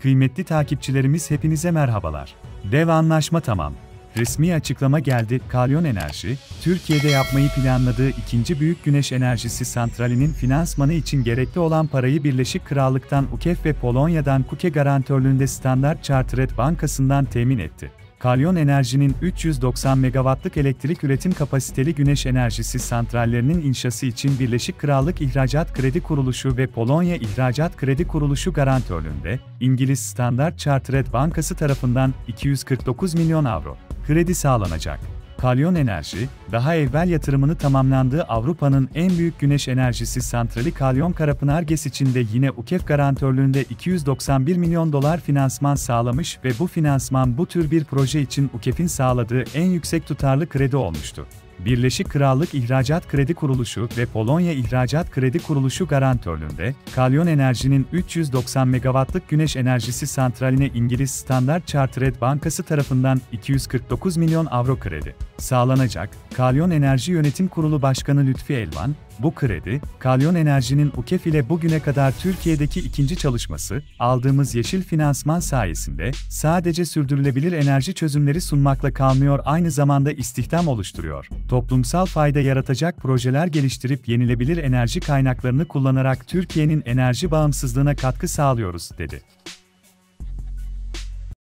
Kıymetli takipçilerimiz hepinize merhabalar. Dev anlaşma tamam. Resmi açıklama geldi. Kalyon Enerji, Türkiye'de yapmayı planladığı ikinci büyük güneş enerjisi santralinin finansmanı için gerekli olan parayı Birleşik Krallık'tan UKEF ve Polonya'dan KUKE garantörlüğünde Standard Chartered Bankası'ndan temin etti. Kalyon Enerji'nin 390 megawattlık elektrik üretim kapasiteli güneş enerjisi santrallerinin inşası için Birleşik Krallık İhracat Kredi Kuruluşu ve Polonya İhracat Kredi Kuruluşu garantörlüğünde, İngiliz Standard Chartered Bankası tarafından 249 milyon avro kredi sağlanacak. Kalyon Enerji, daha evvel yatırımını tamamlandığı Avrupa'nın en büyük güneş enerjisi santrali Kalyon Karapınar GES için de yine UKEF garantörlüğünde 291 milyon dolar finansman sağlamış ve bu finansman bu tür bir proje için UKEF'in sağladığı en yüksek tutarlı kredi olmuştu. Birleşik Krallık İhracat Kredi Kuruluşu ve Polonya İhracat Kredi Kuruluşu garantörlüğünde, Kalyon Enerji'nin 390 megawattlık güneş enerjisi santraline İngiliz Standard Chartered Bankası tarafından 249 milyon avro kredi sağlanacak. Kalyon Enerji Yönetim Kurulu Başkanı Lütfi Elvan, bu kredi, Kalyon Enerji'nin UKEF ile bugüne kadar Türkiye'deki ikinci çalışması, aldığımız yeşil finansman sayesinde, sadece sürdürülebilir enerji çözümleri sunmakla kalmıyor, aynı zamanda istihdam oluşturuyor. Toplumsal fayda yaratacak projeler geliştirip yenilebilir enerji kaynaklarını kullanarak Türkiye'nin enerji bağımsızlığına katkı sağlıyoruz, dedi.